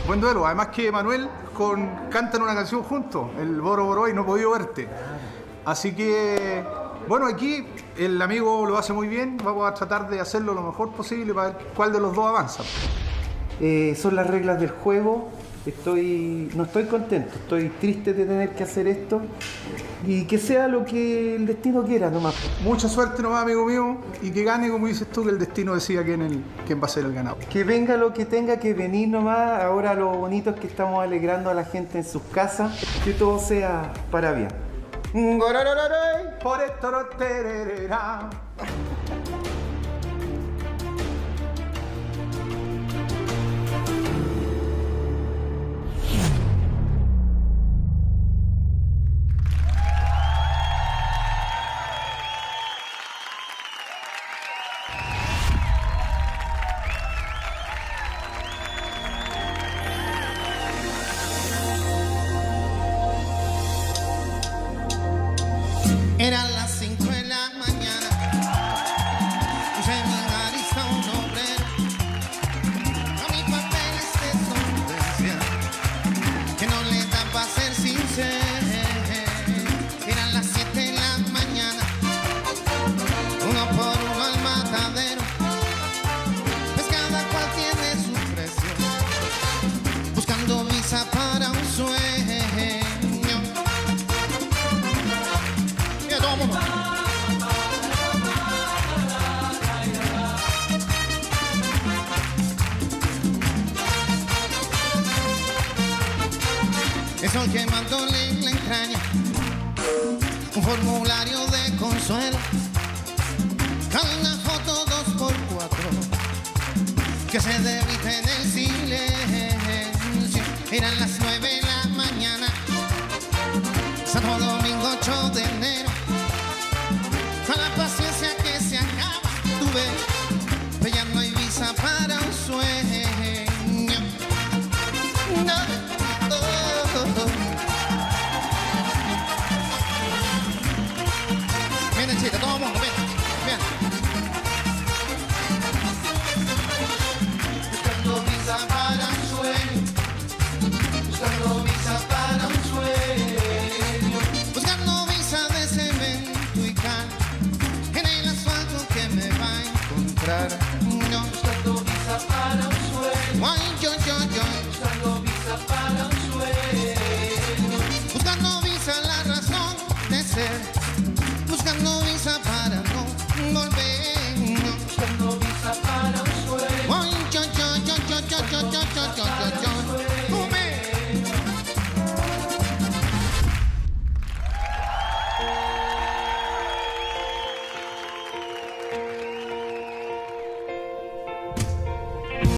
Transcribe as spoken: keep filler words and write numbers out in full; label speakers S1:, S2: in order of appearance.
S1: Buen duelo. Además que Manuel con, cantan una canción juntos, el Boro Boro y No he podido verte. Así que, bueno, aquí el amigo lo hace muy bien. Vamos a tratar de hacerlo lo mejor posible para ver cuál de los dos avanza.
S2: Eh, son las reglas del juego. Estoy, no estoy contento, estoy triste de tener que hacer esto y que sea lo que el destino quiera nomás.
S1: Mucha suerte nomás, amigo mío, y que gane, como dices tú, que el destino decida quién, el, quién va a ser el ganador.
S2: Que venga lo que tenga que venir nomás. Ahora lo bonito es que estamos alegrando a la gente en sus casas, que todo sea para bien.
S1: Por esto no tererera.
S3: Eran las cinco de la mañana, puse mi nariz a un obrero, a mis papeles de solvencia, que no le dan para ser sincero. Eran las siete de la mañana, uno por uno al matadero, pues cada cual tiene su precio, buscando visa para un sueño. El sol quemándole en la entraña, un formulario de consuelo, una foto dos por cuatro que se derrite en el silencio. Eran las nueve de la mañana, Santo Domingo ocho de enero, con la paciencia que se acaba, tuve, pero ya no hay visa para un sueño. No. Vienen, chicos, todo el mundo, ven, ven. Buscando visa para un sueño, buscando visa para un sueño, buscando visa de cemento y cal, en el asfalto que me va a encontrar. No, buscando visa para un sueño, ay, yo, yo, yo, buscando